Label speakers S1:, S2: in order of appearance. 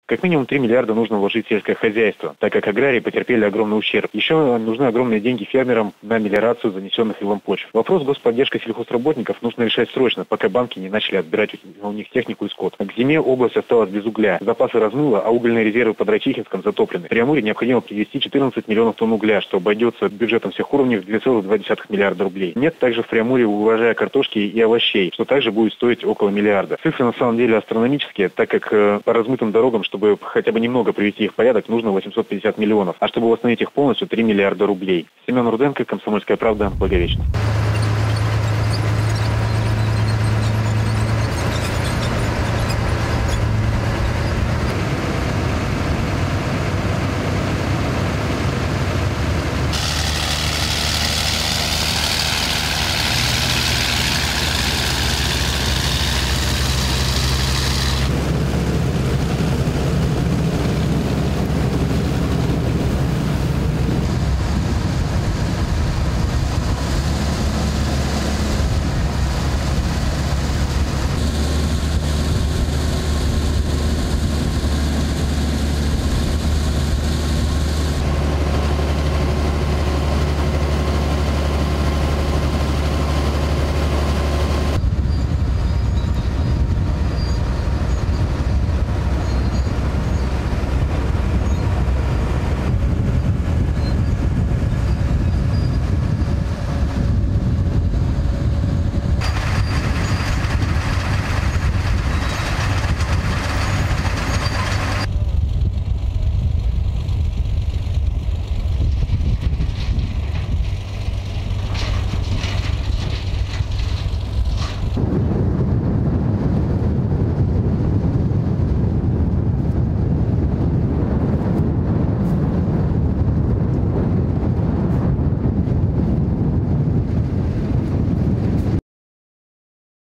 S1: Как минимум 3 миллиарда нужно вложить в сельское хозяйство, так как аграрии потерпели огромный ущерб. Еще нужны огромные деньги фермерам на мелиорацию занесенных илом почв. Вопрос господдержки сельхозработников нужно решать срочно, пока банки не начали отбирать у них технику и скот. К зиме область осталась без угля. Запасы размыло, а угольные резервы под Райчихинском затоплены. При Амуре необходимо привезти 14 миллионов тонн угля, что обойдется бюджетом всех уровней в 2,2 миллиарда рублей. Нет также в Преамурье урожая картошки и овощей, что также будет стоить около миллиарда. Цифры на самом деле астрономические, так как по размытым дорогам, чтобы хотя бы немного привести их в порядок, нужно 850 миллионов, а чтобы восстановить их полностью 3 миллиарда рублей. Семен Руденко, Комсомольская правда, Благовещенск.